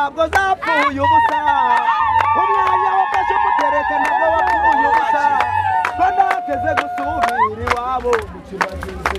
ntabwo zapfuye ubusa umwanya wafashe umutereka ntabwo wapfuye ubusa ko ntateze gusubira iwabo mu kibagize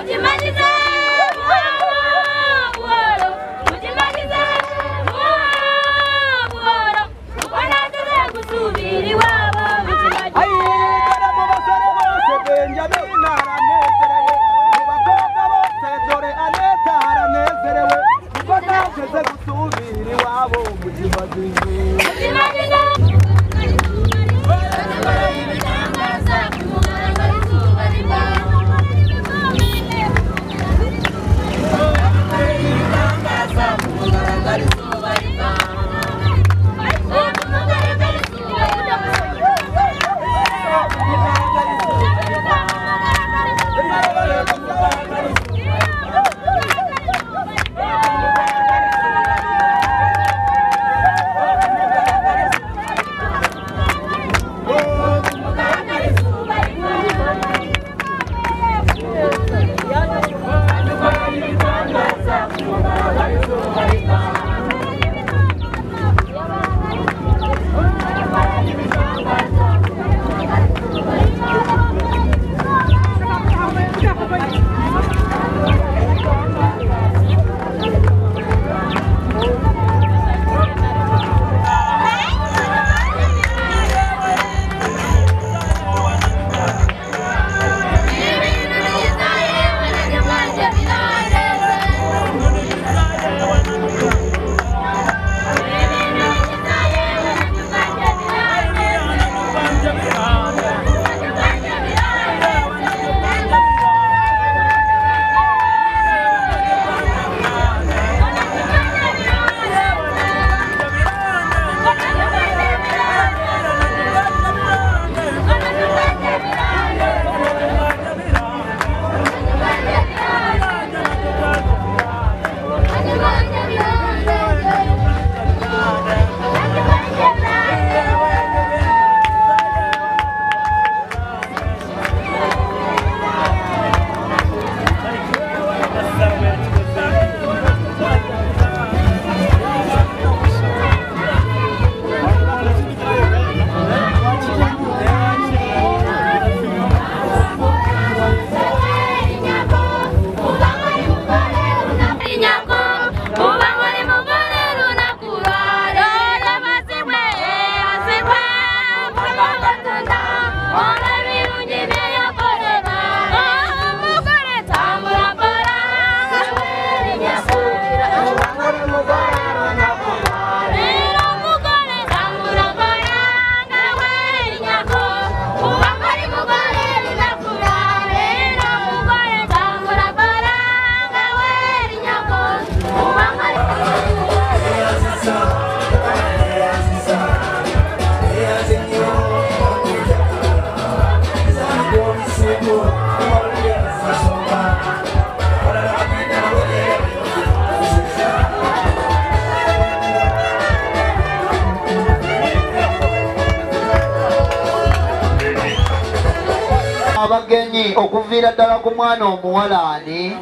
abagenyi okuvira ddala ku mwana omuwala ani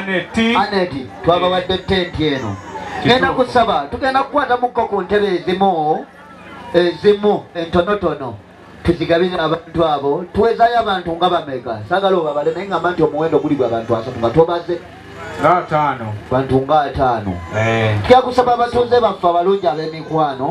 Aneti twabawadde tenti eno genda kusaba tugenda kukwata mukko ku ntebe ezimu entonotono tuzigabire abantu abo tuwezayo abantu nga bameka sagala obabale naye ngamba nti omuwendo guli gwa bantu 3 nga tobaze bantu nga 5 tujja kusaba abatuuze baffe abalungi ab'emikwano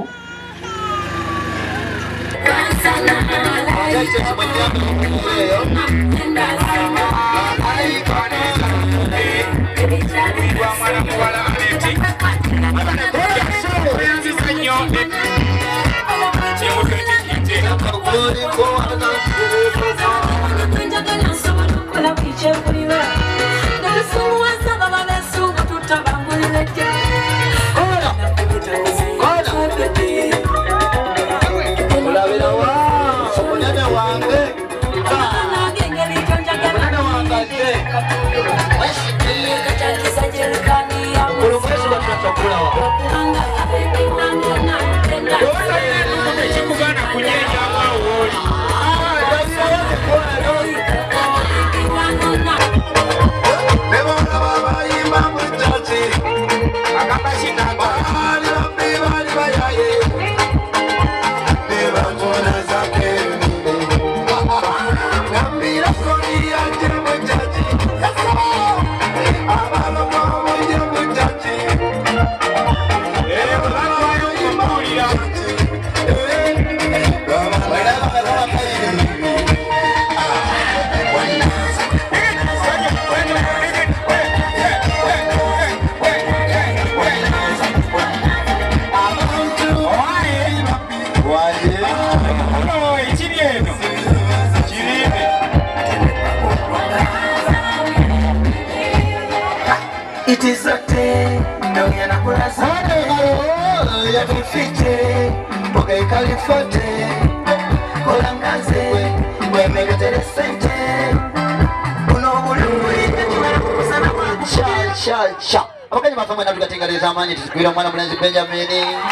It is a day, no yana kurasa. Ya kufite, boga ikalifote. Kolangaze, wemega teresente. Uno buluri, tumara kusana kwa. Sha. Abakanye mafamwe natukatengereza amanyi tusikwira mwana mulenzi Benjamin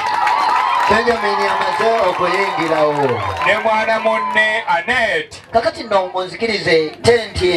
amaze okuyingirawo. Ne mwana munne Annette. Kakati nno munzikirize tenti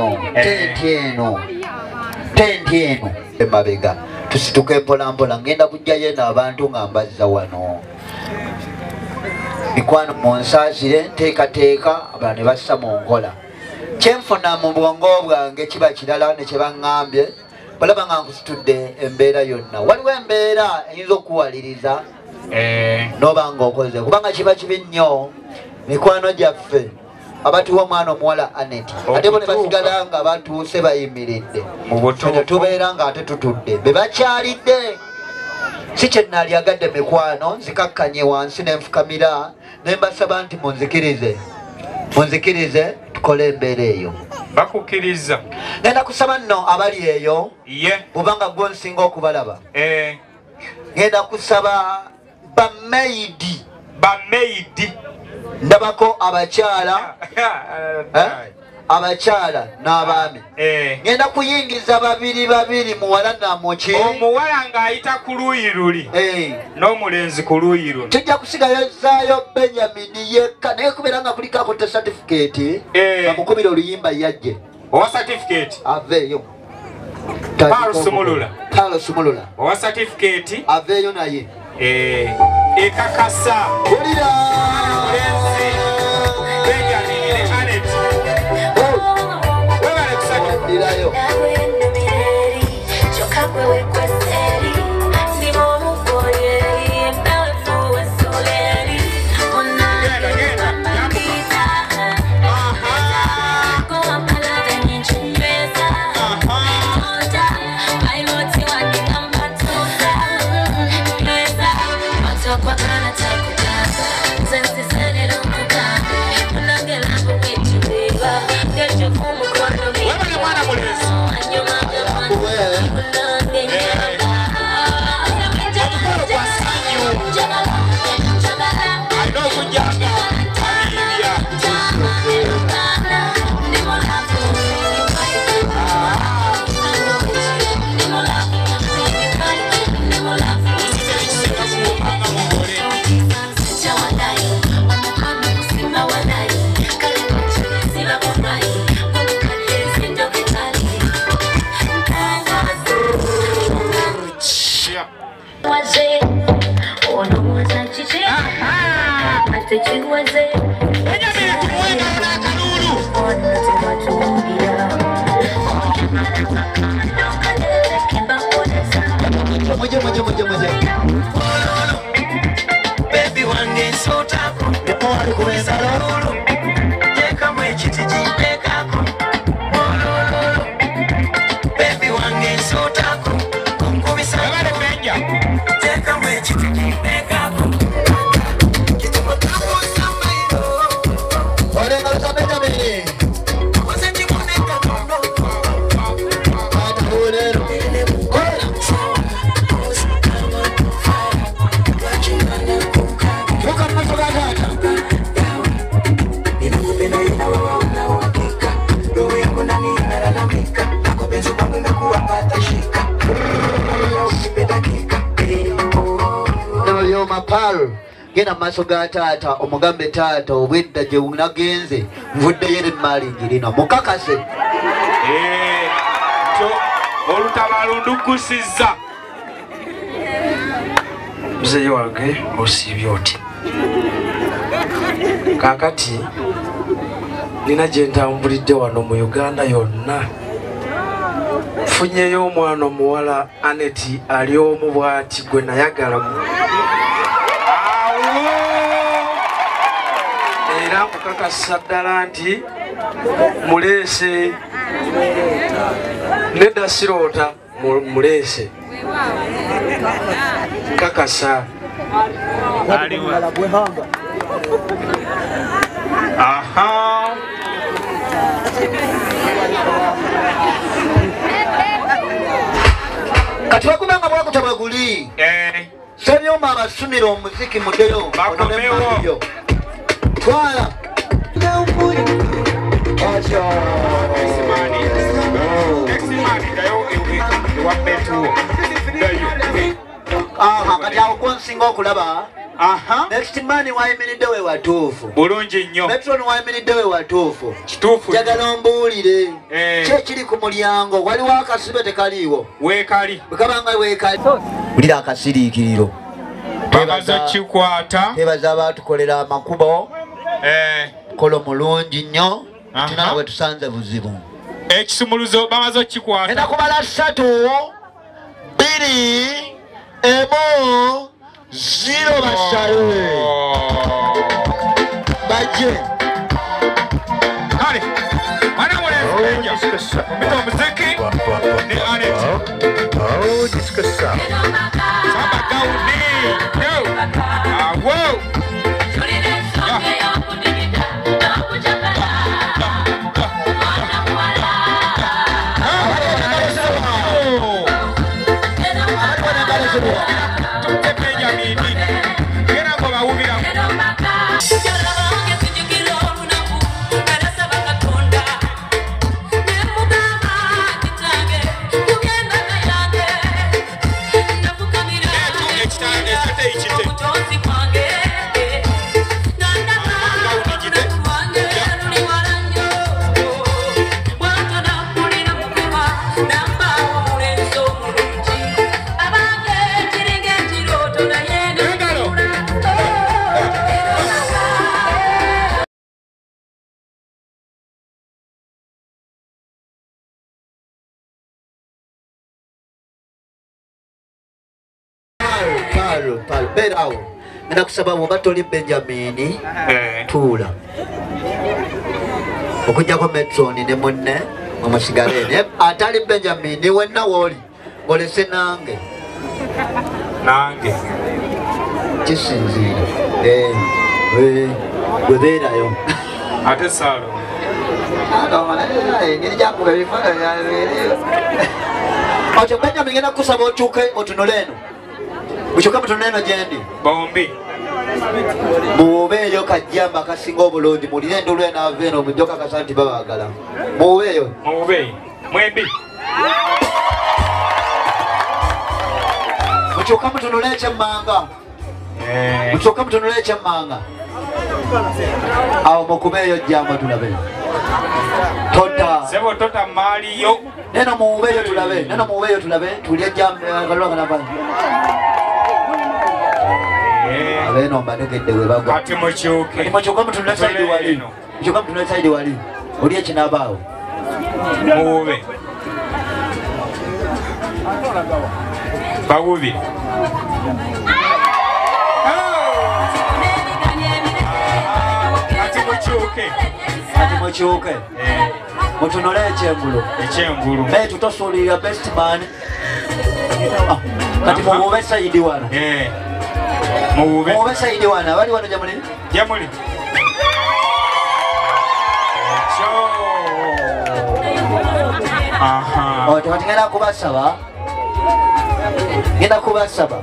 eno emabega tusituke mpolampola ngenda kujjayo n'abantu nga mbazza wano mikwano munsaasire nteekateeka abala ne bassa mu nkola kyenfuna mu bwongo bwange kiba kirala ne kye baŋŋambye balaba nga nkusitudde embeera yonna waliwo embeera eyinza okuwaliriza n'oba ng'okoze kubanga kiba kibi nnyo mikwano gyaffe abatuwa omwana omuwala Annette ate bo ne basigala nga batuuse bayimiridde ne tubeera nga ate tutudde be bakyalidde si kye naalyagadde mikwano nzikakkanye wansi ne nfukamira ne mbasaba nti munzikirize tukole embeera eyo bakukkiriza ngenda kusaba nno abali eyo bw'obanga gwe nsinga okubalaba ngenda kusaba bameidi ndabako abakyala n'abaami ngenda kuyingiza babiri muwala namuki omuwala ng'ayita ku luuyi luli n'omulenzi ku luuyi luli tujja kusigayozaayo Benjamin yekka naye kubeera nga kulikako te certificate bamukubira oluyimba yajje owa certificate aveeyo Paulo Sumulula owa certificate aveeyo naye ekakasa ulira Benjamin ne Annette webale kusanyukirayo genda maaso ga taata omugambe taata obwedda gye unagenze nvuddeyo emmali njirina mukakase olutabaalo ndugusizza muzeeyi wange osiibye oti kakati nina gye ntambulidde wano mu Uganda yonna nfunyeyo omwana omuwala Annette ali omu bw'ati gwe nayagala era okukakasa ddala nti muleese nedda siroota muleese kakasa aha kati bakubanga bwakutabwe guli sebyoma abasumira omuziki muddeyo bakomewo twala kati awo kwensinga okulaba next man wayimiridde we watuufu bulungi nnyo metron wayimiridde we watuufu kituufu njagala ombuulire kyekiri ku mulyango waliwo akasibe tekaliiwo weekali bwekabanga weekali wulira akasiriikiriro bamaze kikwata twebaza abatukolera amakubo kolo mulungi nnyo tina nawe tusanze buzibu ekisumuluzo bamaze okikwata enda kubala 3 2 1 0 basale baje kale mwana mulenzi mpita omuziki ne Anet samba gawuni awo palo berawo ngenda kusaba bwoba toli Benjamin tuula okujjako Metron ne munne omusigalene atali Benjamin wenna wooli olese nange kisinziire bwebeerayo ate salo engeri gyakuba ebifaananyi otyo Benjamin ngenda kusaba okyuke otunule eno bukyuka mutunule eno gyendi bombi mubeeyo kajjamba akasinga obulungi mulire endulu enaava eno mujjo kakasa nti babaagala mubeeyo mwembi mukyuka mutunule ekyemmanga mukyuka mutunule ekyemmanga awo mukubeeyo jjamba tulabe tota maaliyo neno mubeeyo tulabe tulye jjamba kalwakanava abeno mbategedde webagwa kati mukyuke mukyuka mutunule saidi wali mukyuka mutunule saidi wali oli ekinabaawo muwube bawubire kati mukyuke mutunule ekyengulu tutosuulirira bestman kati muwube saidi wano muwube saidi wano abali wano jamuli kati ngenda kubasaba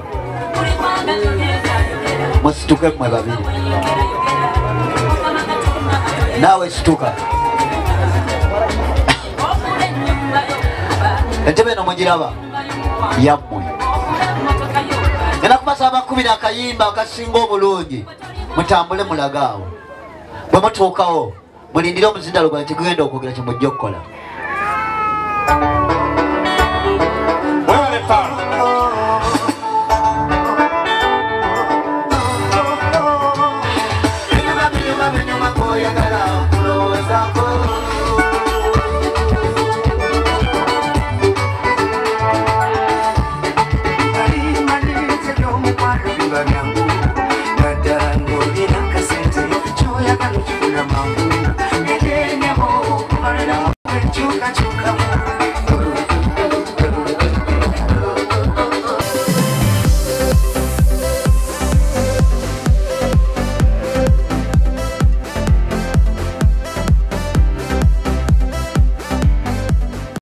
musituke mmwe babiri naawe situka entebe eno mugiraba yammwe ngenda kubasaba bakubira akayimba akasinga obulungi mutambule mulagaawo bwe mutuukawo mulindire omuzindalo gwa kigenda okwogera kyemujja okukola Wale pa